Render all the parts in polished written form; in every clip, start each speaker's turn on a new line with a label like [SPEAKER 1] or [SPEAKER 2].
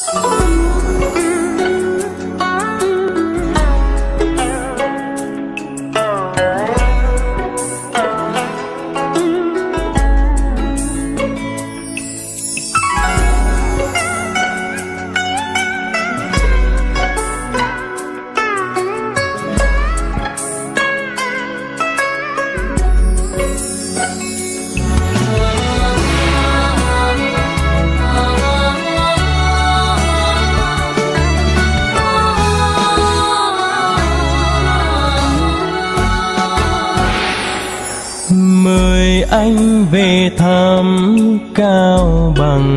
[SPEAKER 1] Mời anh về thăm Cao Bằng,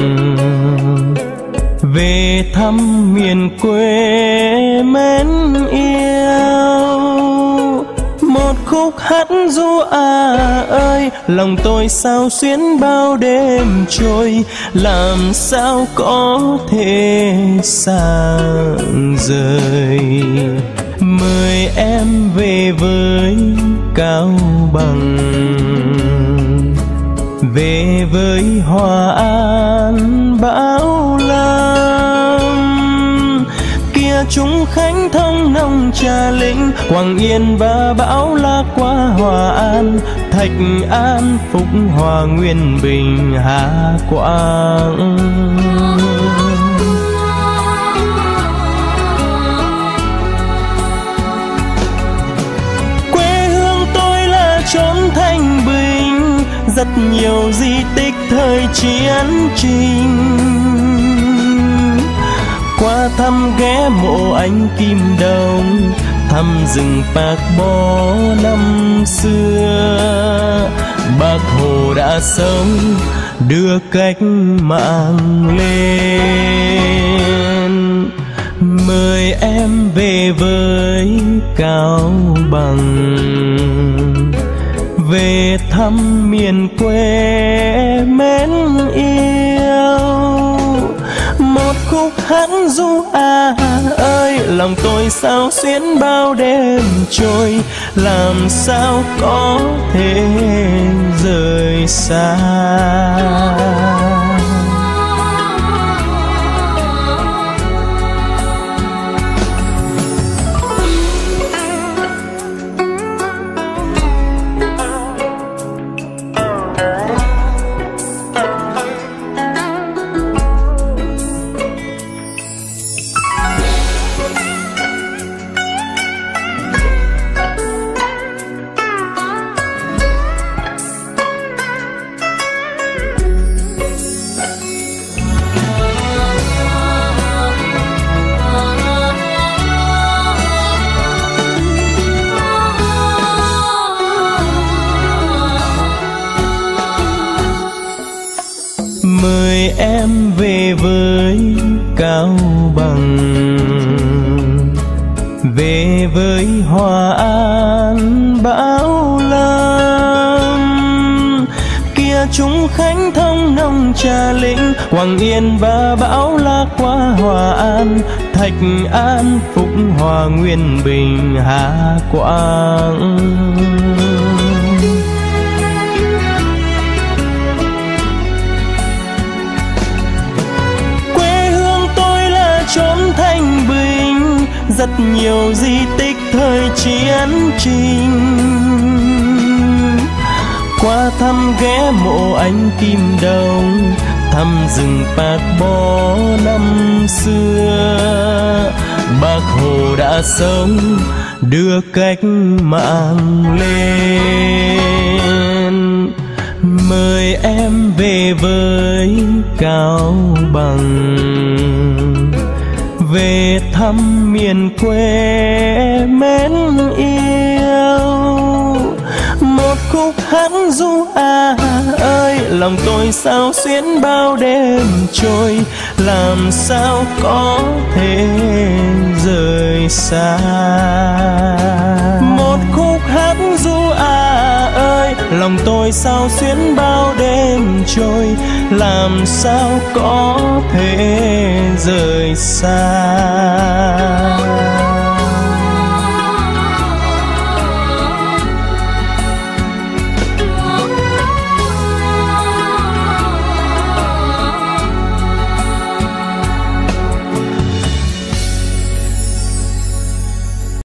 [SPEAKER 1] về thăm miền quê mến yêu. Một khúc hát ru ơi, lòng tôi sao xuyến bao đêm trôi, làm sao có thể xa rời. Mời em về với Cao Bằng, về với Hòa An Bảo Lâm. Kia chúng Khánh Thông Nông Trà Lĩnh, Quảng Yên và Bảo Lạc qua Hòa An, Thạch An Phúc Hòa Nguyên Bình Hà Quảng. Chốn thanh bình, rất nhiều di tích thời chiến tranh. Qua thăm ghé mộ anh Kim Đông, thăm rừng Bạc Bó năm xưa. Bác Hồ đã sống đưa cách mạng lên. Mời em về với Cao Bằng, về thăm miền quê mến yêu. Một khúc hát ru ơi, lòng tôi sao xuyến bao đêm trôi, làm sao có thể rời xa. Mời em về với Cao Bằng, về với Hòa An Bảo Lâm. Kia chúng Khánh Thông Nông Trà Lĩnh, Quảng Yên và Bảo Lạc qua Hòa An, Thạch An Phúc Hòa Nguyên Bình Hà Quảng. Chốn thanh bình, rất nhiều di tích thời chiến tranh. Qua thăm ghé mộ anh Kim Đông, thăm rừng Bạc Bó năm xưa. Bác Hồ đã sống đưa cách mạng lên. Mời em về với Cao Bằng, về thăm miền quê mến yêu. Một khúc hát ru ơi, lòng tôi sao xuyến bao đêm trôi, làm sao có thể rời xa. Một khúc hát ru ơi, lòng tôi sao xuyến bao đêm trôi, làm sao có thể rời xa.